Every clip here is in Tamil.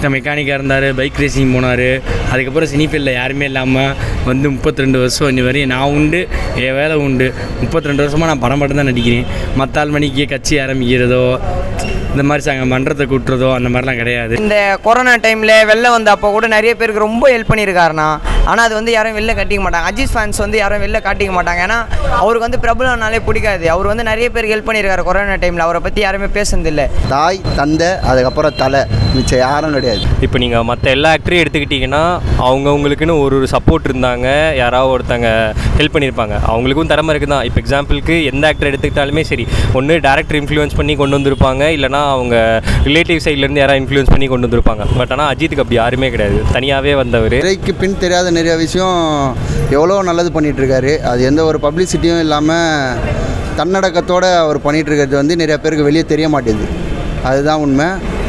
மெக்கானிக்காக இருந்தார், பைக் ரேசிங் போனார். அதுக்கப்புறம் சினிஃபீல்டில் யாருமே இல்லாமல் வந்து 32 வருஷம் இன்னி வரையும் நான் உண்டு, என் வேலை உண்டு. 32 வருஷமாக நான் படம் மட்டும் தான் நடிக்கிறேன். மற்ற ஆள் மணிக்கு கட்சி ஆரம்பிக்கிறதோ இந்த மாதிரி மன்றத்தை கூட்டுறதோ அந்த மாதிரிலாம் கிடையாது. இந்த கொரோனா டைமில் வெளில வந்து அப்போ கூட நிறைய பேருக்கு ரொம்ப ஹெல்ப் பண்ணியிருக்காருண்ணா. ஆனால் அது வந்து யாரும் வெளில காட்டிக்க மாட்டாங்க. அஜித் ஃபேன்ஸ் வந்து யாரும் வெளில காட்டிக்க மாட்டாங்க. ஏன்னா அவருக்கு வந்து பிரபலம்னாலே பிடிக்காது. அவர் வந்து நிறைய பேருக்கு ஹெல்ப் பண்ணியிருக்காரு கொரோனா டைமில். அவரை பற்றி யாருமே பேசுனதில்லை. தாய் தந்தை அதுக்கப்புறம் தலை மிச்சம் யாரும் கிடையாது. இப்போ நீங்கள் மற்ற எல்லா ஆக்டரையும் எடுத்துக்கிட்டிங்கன்னா அவங்கவுங்களுக்குன்னு ஒரு சப்போர்ட் இருந்தாங்க, யாராவது ஒருத்தங்க ஹெல்ப் பண்ணியிருப்பாங்க. அவங்களுக்கும் திறமை இருக்குது தான். இப்போ எக்ஸாம்பிளுக்கு எந்த ஆக்டர் எடுத்துக்கிட்டாலுமே சரி, ஒன்று டேரக்டர் இன்ஃப்ளூயன்ஸ் பண்ணி கொண்டு வந்திருப்பாங்க, இல்லைனா அவங்க ரிலேட்டிவ் சைட்லேருந்து யாராவது இன்ஃப்ளூயன்ஸ் பண்ணி கொண்டு வந்திருப்பாங்க. பட் ஆனால் அஜித்துக்கு அப்படி யாருமே கிடையாது, தனியாகவே வந்தவர். திரைக்கு பின் தெரியாத நிறைய விஷயம் எவ்வளோ நல்லது பண்ணிகிட்ருக்காரு. அது எந்த ஒரு பப்ளிசிட்டியும் இல்லாமல் தன்னடக்கத்தோடு அவர் பண்ணிகிட்ருக்கிறது வந்து நிறைய பேருக்கு வெளியே தெரிய மாட்டேங்குது. அதுதான் உண்மை.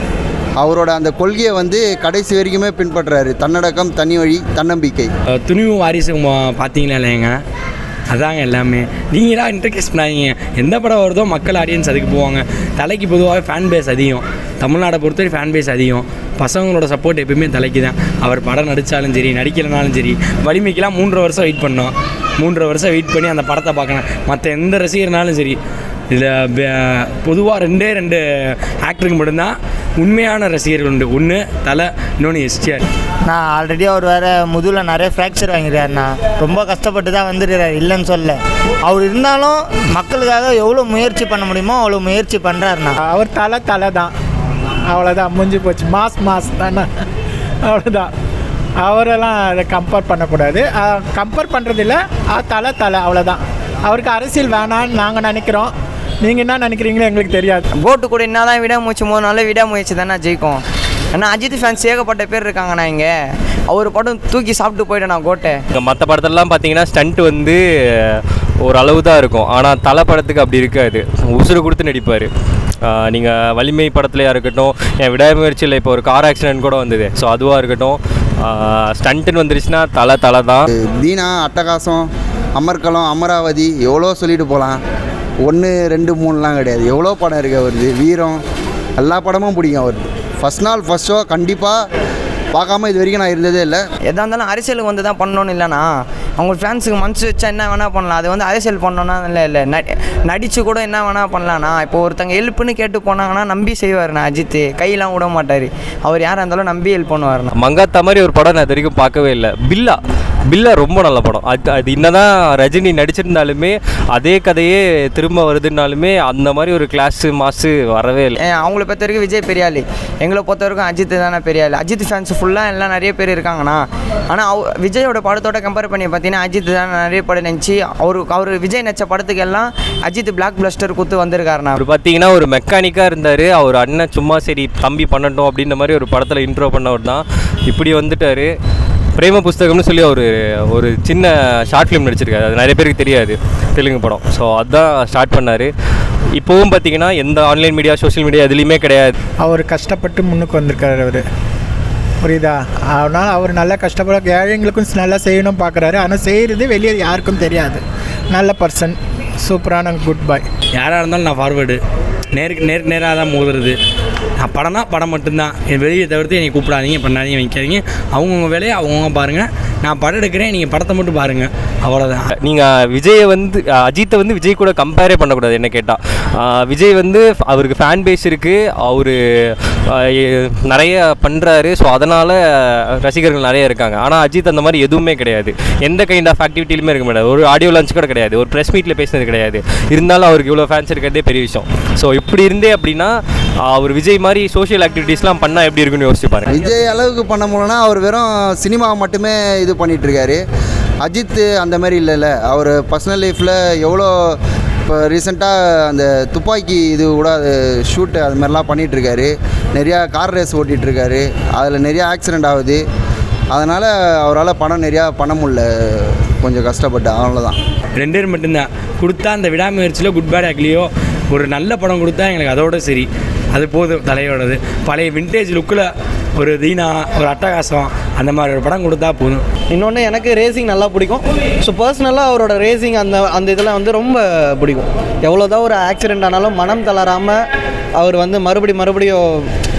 அவரோட அந்த கொள்கையை வந்து கடைசி வரைக்குமே பின்பற்றுறாரு. தன்னடக்கம், தனி வழி, தன்னம்பிக்கை. துணிவு வாரிசு பார்த்தீங்களா இல்லைங்க, அதாங்க எல்லாமே. நீங்கள் தான் இன்டர்கேஸ் பண்ணாதீங்க. எந்த படம் வருதோ மக்கள் ஆடியன்ஸ் அதுக்கு போவாங்க. தலைக்கு பொதுவாக ஃபேன் பேஸ் அதிகம். தமிழ்நாடை பொறுத்தவரை ஃபேன் பேஸ் அதிகம். பசங்களோட சப்போர்ட் எப்பவுமே தலைக்கு தான். அவர் படம் நடித்தாலும் சரி, நடிக்கலைனாலும் சரி. வலிமைக்கெலாம் 3 வருஷம் வெயிட் பண்ணோம். 3 வருஷம் வெயிட் பண்ணி அந்த படத்தை பார்க்கணும். மற்ற எந்த ரசிகர்னாலும் சரி, இதில் பொதுவாக 2 ஆக்டருக்கு மட்டும்தான் உண்மையான ரசிகர்கள் உண்டு. ஒன்று தலை, இன்னொன்று எஸ்டிஆர். நான் ஆல்ரெடி அவர் வேறு முதுகில் நிறைய ஃப்ராக்சர் வாங்கிறாருண்ணா. ரொம்ப கஷ்டப்பட்டு தான் வந்துடுறாரு, இல்லைன்னு சொல்ல. அவர் இருந்தாலும் மக்களுக்காக எவ்வளோ முயற்சி பண்ண முடியுமோ அவ்வளோ முயற்சி பண்ணுறாருண்ணா. அவர் தலை தான், அவ்வளோதான், முடிஞ்சு போச்சு. மாஸ் தானே, அவ்வளோதான். அவரெல்லாம் அதை கம்பேர் பண்ணக்கூடாது. கம்பேர் பண்ணுறதில்ல, தலை அவ்வளோதான். அவருக்கு அரசியல் வேணான்னு நாங்கள் நினைக்கிறோம். நீங்கள் என்ன நினைக்கிறீங்களோ எங்களுக்கு தெரியாது. கோட்டு கூட என்ன தான் விடாமுயற்சி 3 நாளில் விடாமுயற்சி தானே ஜெயிக்கும். ஆனால் அஜித் ஃபேன்ஸ் ஏகப்பட்ட பேர் இருக்காங்கண்ணா இங்கே. அவர் படம் தூக்கி சாப்பிட்டு போயிட்டேண்ணா கோட்டை. மற்ற படத்துலலாம் பார்த்தீங்கன்னா ஸ்டண்ட் வந்து ஒரு அளவு தான் இருக்கும். ஆனால் தலை படத்துக்கு அப்படி இருக்காது, உசுறு கொடுத்து நடிப்பார். நீங்கள் வலிமை படத்துலையாக இருக்கட்டும், என் விடாமுயற்சியில் இப்போ ஒரு கார் ஆக்சிடென்ட் கூட வந்தது. ஸோ அதுவாக இருக்கட்டும், ஸ்டண்ட்டுன்னு வந்துருச்சுன்னா தலை தான். தீனா, அட்டகாசம், அமர்கலம், அமராவதி எவ்வளோ சொல்லிட்டு போகலாம். 1, 2, 3லாம் கிடையாது. எவ்வளோ படம் இருக்குது அவருக்கு. வீரம், எல்லா படமும் பிடிக்கும் அவருக்கு. ஃபஸ்ட் நாள் ஃபஸ்ட் ஷோ கண்டிப்பாக பார்க்காம இது வரைக்கும் நான் இருந்ததே இல்லை. எதாக இருந்தாலும் அரசியலுக்கு வந்து தான் பண்ணணும்னு இல்லைண்ணா. அவங்க ஃபேன்ஸுக்கு மனசு வச்சா என்ன வேணால் பண்ணலாம். அது வந்து அரசியல் பண்ணணுன்னா இல்லை நடித்து கூட என்ன வேணால் பண்ணலாண்ணா. இப்போ ஒருத்தங்க ஹெல்ப்புன்னு கேட்டு போனாங்கன்னா நம்பி செய்வார்ண்ணா. அஜித் கையெல்லாம் விட மாட்டார். அவர் யாராக இருந்தாலும் நம்பி ஹெல்ப் பண்ணுவார்ண்ணா. மங்காத்தா மாதிரி ஒரு படம் நான் இது வரைக்கும் பார்க்கவே இல்லை. பில்லா ரொம்ப நல்ல படம். அது என்னதான் ரஜினி நடிச்சிருந்தாலுமே அதே கதையே திரும்ப வருதுன்னாலுமே அந்த மாதிரி ஒரு கிளாஸு மாசு வரவே இல்லை. அவங்கள பொறுத்த வரைக்கும் விஜய் பெரியாள், எங்களை பொறுத்த வரைக்கும் அஜித் தானே பெரியாள். அஜித் ஃபேன்ஸ் ஃபுல்லாக எல்லாம் நிறைய பேர் இருக்காங்கண்ணா. ஆனால் விஜயோட படத்தோட கம்பேர் பண்ணி பார்த்தீங்கன்னா அஜித் தான் நிறைய படம் நினச்சி அவர் விஜய் நடிச்ச படத்துக்கு எல்லாம் அஜித் பிளாக் பஸ்டர் கொடுத்து வந்திருக்காருண்ணா. அவர் பார்த்தீங்கன்னா ஒரு மெக்கானிக்காக இருந்தார். அவர் அண்ணன் சும்மா சரி தம்பி பண்ணட்டும் அப்படின்ற மாதிரி ஒரு படத்தில் இன்ட்ரோ பண்ணவர் தான் இப்படி வந்துட்டார். பிரேம புஸ்தகம்னு சொல்லி ஒரு சின்ன ஷார்ட் ஃபிலிம் நடிச்சிருக்காரு. அது நிறைய பேருக்கு தெரியாது, தெலுங்கு படம். ஸோ அதுதான் ஸ்டார்ட் பண்ணார். இப்போவும் பார்த்தீங்கன்னா எந்த ஆன்லைன் மீடியா, சோஷியல் மீடியா எதுலேயுமே கிடையாது. அவர் கஷ்டப்பட்டு முன்னுக்கு வந்திருக்காரு. அவர் புரியுதா? அதனால் அவர் நல்லா கஷ்டப்பட ஏழைங்களுக்கும் நல்லா செய்யணும் பார்க்குறாரு. ஆனால் செய்கிறது வெளியே யாருக்கும் தெரியாது. நல்ல பர்சன், சூப்பரான குட் பாய். யாராக இருந்தாலும் நான் ஃபார்வேர்டு நேராக தான் மோதுறது. நான் படம்னா படம் மட்டும்தான். என் வெளியே தவிர்த்து என்னை கூப்பிடாதீங்க, பண்ணாதீங்க, வைக்காதீங்க. அவங்கவுங்க வேலையை அவங்கவுங்க பாருங்கள். நான் படம் எடுக்கிறேன், நீங்கள் படத்தை மட்டும் பாருங்கள், அவ்வளோதான். நீங்கள் விஜயை வந்து அஜித்தை வந்து விஜய் கூட கம்பேரே பண்ணக்கூடாது என்ன கேட்டால். விஜய் வந்து அவருக்கு ஃபேன் பேஸ் இருக்குது, அவர் நிறைய பண்ணுறாரு. ஸோ அதனால் ரசிகர்கள் நிறைய இருக்காங்க. ஆனால் அஜித் அந்த மாதிரி எதுவுமே கிடையாது. எந்த கைண்ட் ஆஃப் ஆக்டிவிட்டிலுமே இருக்க முடியாது. ஒரு ஆடியோ லான்ச் கூட கிடையாது, ஒரு ப்ரெஸ் மீட்டில் பேசினது கிடையாது. இருந்தாலும் அவருக்கு இவ்வளோ ஃபேன்ஸ் இருக்கிறதே பெரிய விஷயம். ஸோ இப்படி இருந்தே அப்படின்னா அவர் விஜய் மாதிரி சோஷியல் ஆக்டிவிட்டீஸ்லாம் பண்ணால் எப்படி இருக்குன்னு யோசிச்சு பாருங்கள். விஜய் அளவுக்கு பண்ண முடியலன்னா அவர் வெறும் சினிமா மட்டுமே இது பண்ணிகிட்ருக்காரு. அஜித் அந்த மாதிரி இல்லைல்ல. அவர் பர்சனல் லைஃப்பில் எவ்வளோ இப்போ ரீசெண்டாக அந்த துப்பாக்கி இது கூட அது ஷூட்டு அது மாதிரிலாம் பண்ணிகிட்ருக்காரு. நிறையா கார் ரேஸ் ஓட்டிகிட்ருக்காரு. அதில் நிறையா ஆக்சிடெண்ட் ஆகுது. அதனால் அவரால் பணம் நிறையா பண்ண முடியல, கொஞ்சம் கஷ்டப்பட்டு. அவ்வளோதான். 2 பேர் மட்டும்தான் கொடுத்தா. அந்த விடாமுயற்சியில் குட் பேட் ஆக்லியோ ஒரு நல்ல படம் கொடுத்தா எங்களுக்கு அதோட சரி, அது போதும். தலையோடது பழைய விண்டேஜ் லுக்கில் ஒரு தீனா, ஒரு அட்டகாசம், அந்த மாதிரி ஒரு படம் கொடுத்தா போதும். இன்னொன்று எனக்கு ரேசிங் நல்லா பிடிக்கும். ஸோ பர்சனலாக அவரோட ரேசிங் அந்த இதில் வந்து ரொம்ப பிடிக்கும். எவ்வளோதான் ஒரு ஆக்சிடெண்ட் ஆனாலும் மனம் தளராமல் அவர் வந்து மறுபடியும்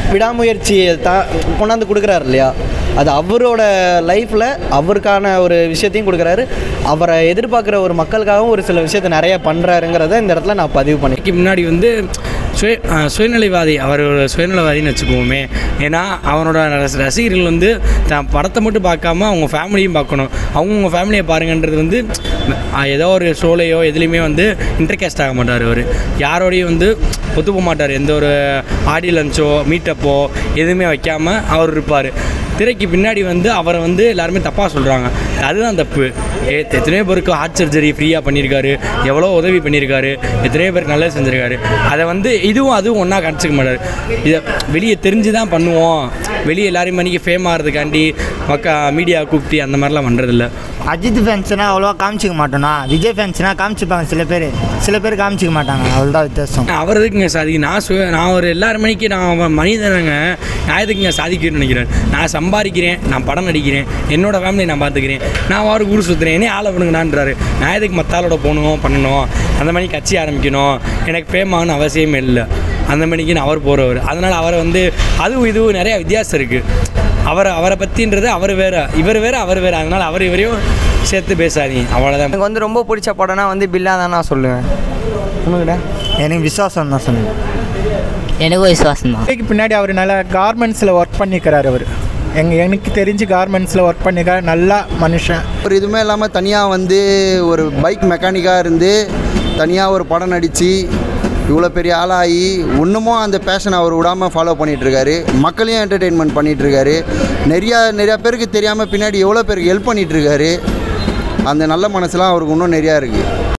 விடாமுயற்சியை கொண்டாந்து கொடுக்குறாரு இல்லையா, அது அவரோட லைஃப்பில் அவருக்கான ஒரு விஷயத்தையும் கொடுக்குறாரு. அவரை எதிர்பார்க்குற ஒரு மக்களுக்காகவும் ஒரு சில விஷயத்தை நிறைய பண்ணுறாருங்கிறத இந்த இடத்துல நான் பதிவு பண்ணி முன்னாடி வந்து சுயநிலைவாதி, அவர் ஒரு சுயநிலைவாதின்னு வச்சுக்குவோமே. ஏன்னா அவனோட ரசிகர்கள் வந்து தான் படத்தை மட்டும் பார்க்காம அவங்க ஃபேமிலியும் பார்க்கணும், அவங்கவுங்க ஃபேமிலியை பாருங்கன்றது வந்து ஏதோ ஒரு ஷோலையோ எதுலேயுமே வந்து இன்டர்கேஸ்ட் ஆக மாட்டார். அவர் யாரோடையும் வந்து ஒத்துப்ப மாட்டார். எந்த ஒரு ஆடியோ லஞ்சோ மீட்டப்போ எதுவுமே வைக்காமல் அவர் இருப்பார். திரைக்கு பின்னாடி வந்து அவரை வந்து எல்லாருமே தப்பாக சொல்கிறாங்க, அதுதான் தப்பு. எத்தனையோ பேருக்கு ஹார்ட் சர்ஜரி ஃப்ரீயாக பண்ணியிருக்காரு, எவ்வளோ உதவி பண்ணியிருக்காரு, எத்தனையோ பேருக்கு நல்லது செஞ்சுருக்காரு. அதை வந்து இதுவும் அதுவும் ஒன்றா காமிச்சிக்க மாட்டார். இதை வெளியே தெரிஞ்சு தான் பண்ணுவோம், வெளியே எல்லாரையும் மணிக்கு ஃபேம் ஆகிறதுக்காண்டி மீடியா கூப்பிட்டு அந்த மாதிரிலாம் பண்ணுறதில்ல. அஜித் ஃபேன்ஸ்னால் அவ்வளோவா காமிச்சிக்க மாட்டோம்னா, விஜய் ஃபேன்ஸ்னால் காமிச்சிப்பாங்க சில பேர் காமிச்சிக்க மாட்டாங்க, அவ்வளோதான் வித்தியாசம். அவர் எதுக்குங்க சாதிக்கு நான் ஒரு எல்லாரும் மணிக்கு நான் மனிதனங்க, நான் எதுக்குங்க சாதிக்கணும்னு நினைக்கிறேன். நான் சம்பாதிக்கிறேன், நான் படம் நடிக்கிறேன், என்னோடய ஃபேமிலியை நான் பார்த்துக்கிறேன், நான் அவருக்கு ஊர் சுற்றுறேன், என்னே ஆளை பண்ணுங்கண்ணான்றாரு. நான் எதுக்கு மற்றாலோட போகணும் பண்ணணும், அந்த மணிக்கு கட்சி ஆரம்பிக்கணும், எனக்கு ஃபேம் ஆகணும் அவசியமே இல்லை, அந்த மணிக்கு நான் அவர் போகிறவர். அதனால் அவரை வந்து அதுவும் இதுவும் நிறையா வித்தியாசம் இருக்குது. அவரை பற்றின்றது அவர் வேறு, இவர் வேறு, அவர் வேறு. அதனால் அவர் இவரையும் சேர்த்து பேசாதீங்க, அவ்வளோதான். எனக்கு வந்து ரொம்ப பிடிச்ச படம்னா வந்து பில்லா தான் நான் சொல்லுவேன். உனக்கிட்ட எனக்கு விசுவாசம் தான் சொல்லுவேன். எனக்கும் விசுவாசம் தான். இதுக்கு பின்னாடி அவர் நல்லா கார்மெண்ட்ஸில் ஒர்க் பண்ணிக்கிறார். அவர் எனக்கு தெரிஞ்சு கார்மெண்ட்ஸில் ஒர்க் பண்ணிக்கிறார், நல்லா மனுஷன். ஒரு இதுவுமே இல்லாமல் தனியாக வந்து ஒரு பைக் மெக்கானிக்காக இருந்து தனியாக ஒரு படம் நடித்து இவ்வளோ பெரிய ஆளாகி இன்னமும் அந்த பேஷனை அவர் விடாமல் ஃபாலோ பண்ணிகிட்ருக்காரு. மக்களையும் என்டர்டெயின்மெண்ட் பண்ணிகிட்ருக்காரு. நிறையா பேருக்கு தெரியாமல் பின்னாடி எவ்வளோ பேருக்கு ஹெல்ப் பண்ணிகிட்ருக்காரு. அந்த நல்ல மனசுலாம் அவருக்கு இன்னும் நிறையா இருக்குது.